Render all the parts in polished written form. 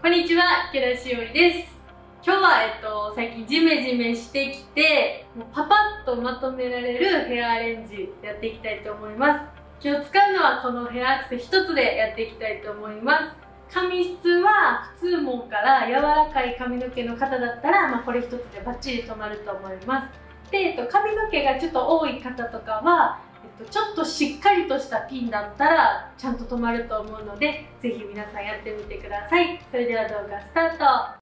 こんにちは、池田しおりです。今日は、最近ジメジメしてきて、もうパパッとまとめられるヘアアレンジやっていきたいと思います。今日使うのはこのヘアアクセ一つでやっていきたいと思います。髪質は普通毛から柔らかい髪の毛の方だったら、これ一つでバッチリ止まると思います。で、髪の毛がちょっと多い方とかは、ちょっとしっかりとしたピンだったらちゃんと止まると思うので、ぜひ皆さんやってみてください。それでは動画スタート。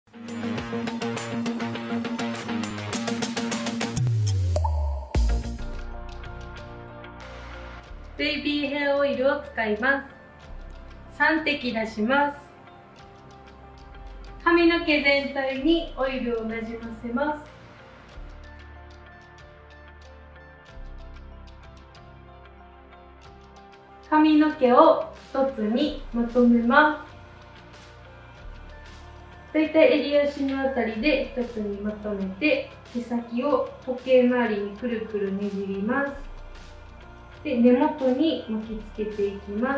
ベイビーヘアオイルを使います。3滴出します。髪の毛全体にオイルをなじませます。髪の毛を一つにまとめます。だいたい襟足のあたりで一つにまとめて、毛先を時計回りにくるくるねじります。で、根元に巻きつけていきます。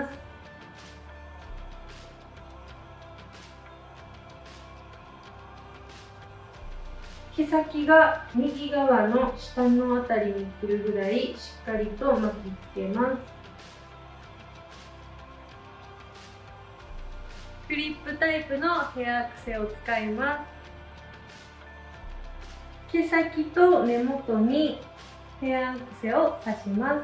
毛先が右側の下のあたりに来るぐらいしっかりと巻きつけます。クリップタイプのヘアアクセを使います。毛先と根元にヘアアクセを刺します。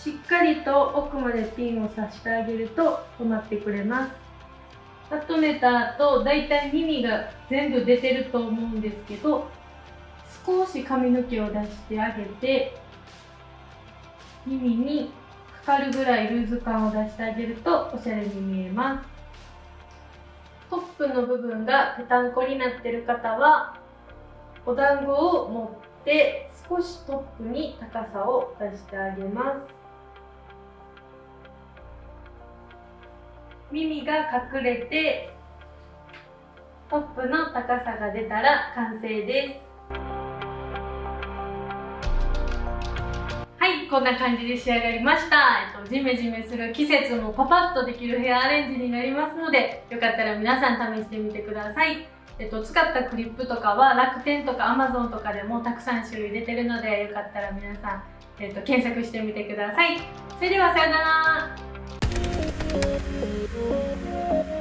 しっかりと奥までピンを刺してあげると止まってくれます。まとめた後、だいたい耳が全部出てると思うんですけど、少し髪の毛を出してあげて、耳にかかるぐらいルーズ感を出してあげるとおしゃれに見えます。トップの部分がぺたんこになっている方は、お団子を持って少しトップに高さを出してあげます。耳が隠れてトップの高さが出たら完成です。はい、こんな感じで仕上がりました。ジメジメする季節もパパッとできるヘアアレンジになりますので、よかったら皆さん試してみてください。使ったクリップとかは楽天とか Amazon とかでもたくさん種類出てるので、よかったら皆さん、検索してみてください。それではさようなら。